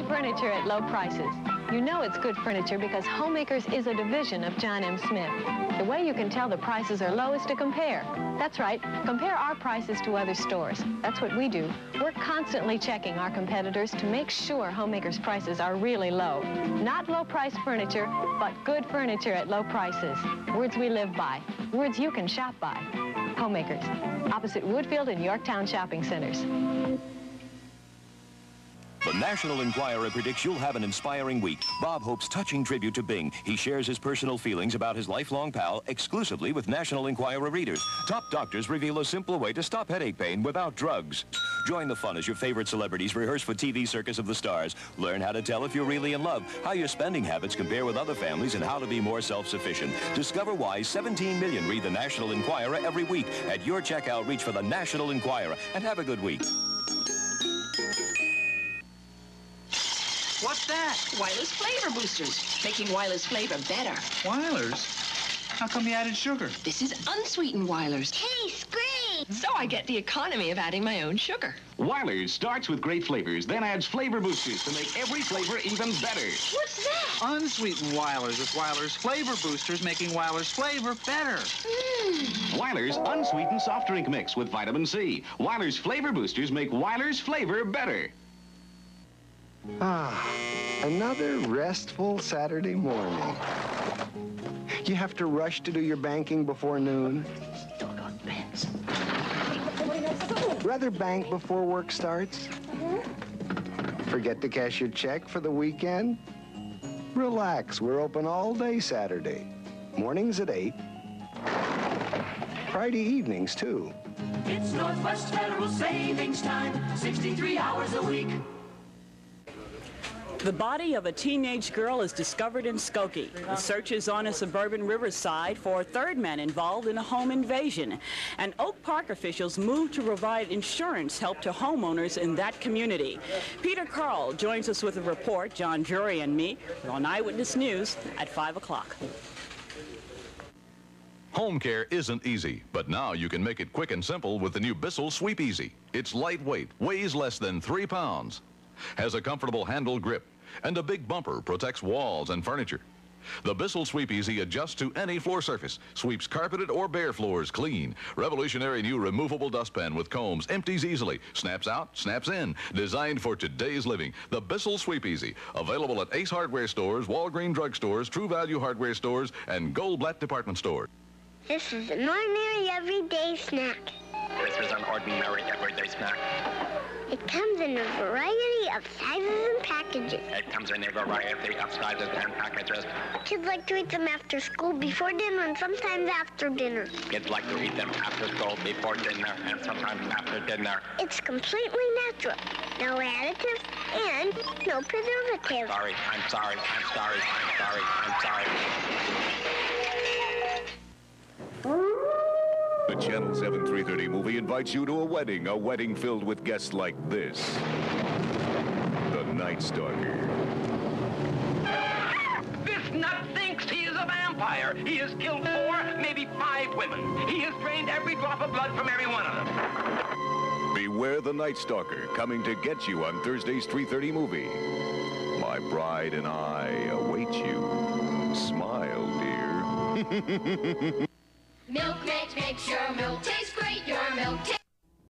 furniture at low prices. You know it's good furniture because Homemakers is a division of John M. Smyth. The way you can tell the prices are low is to compare. That's right, compare our prices to other stores. That's what we do. We're constantly checking our competitors to make sure Homemakers prices are really low. Not low-priced furniture, but good furniture at low prices. Words we live by. Words you can shop by. Homemakers, opposite Woodfield and Yorktown shopping centers. The National Enquirer predicts you'll have an inspiring week. Bob hopes touching tribute to Bing. He shares his personal feelings about his lifelong pal exclusively with National Enquirer readers. Top doctors reveal a simple way to stop headache pain without drugs. Join the fun as your favorite celebrities rehearse for TV Circus of the Stars. Learn how to tell if you're really in love, how your spending habits compare with other families, and how to be more self-sufficient. Discover why 17 million read the National Enquirer every week. At your checkout, reach for the National Enquirer and have a good week. What's that? Wyler's flavor boosters, making Wyler's flavor better. Wyler's? How come you added sugar? This is unsweetened Wyler's. Tastes great! So I get the economy of adding my own sugar. Wyler's starts with great flavors, then adds flavor boosters to make every flavor even better. What's that? Unsweetened Wyler's with Wyler's flavor boosters, making Wyler's flavor better. Wyler's unsweetened soft drink mix with vitamin C. Wyler's flavor boosters make Wyler's flavor better. Ah, another restful Saturday morning. You have to rush to do your banking before noon. Rather bank before work starts? Forget to cash your check for the weekend? Relax, we're open all day Saturday. Mornings at 8. Friday evenings, too. It's Northwest Federal Savings Time, 63 hours a week. The body of a teenage girl is discovered in Skokie. The search is on a suburban Riverside for a third man involved in a home invasion. And Oak Park officials moved to provide insurance help to homeowners in that community. Peter Karl joins us with a report. John Drury and me on Eyewitness News at 5 o'clock. Home care isn't easy, but now you can make it quick and simple with the new Bissell Sweep Easy. It's lightweight, weighs less than 3 pounds. Has a comfortable handle grip, and a big bumper protects walls and furniture. The Bissell Sweep Easy adjusts to any floor surface, sweeps carpeted or bare floors clean. Revolutionary new removable dustpan with combs, empties easily, snaps out, snaps in. Designed for today's living. The Bissell Sweep Easy, available at Ace Hardware stores, Walgreens Drug Stores, True Value Hardware stores, and Goldblatt department stores. This is an ordinary everyday snack. This is an ordinary everyday snack. It comes in a variety of sizes and packages. It comes in a variety of sizes and packages. Kids like to eat them after school, before dinner, and sometimes after dinner. Kids like to eat them after school, before dinner, and sometimes after dinner. It's completely natural. No additives and no preservatives. I'm sorry. The Channel 7 330 movie invites you to a wedding filled with guests like this. The Night Stalker. This nut thinks he is a vampire. He has killed 4, maybe 5 women. He has drained every drop of blood from every one of them. Beware the Night Stalker, coming to get you on Thursday's 3:30 movie. My bride and I await you. Smile, dear. Milk makes your milk taste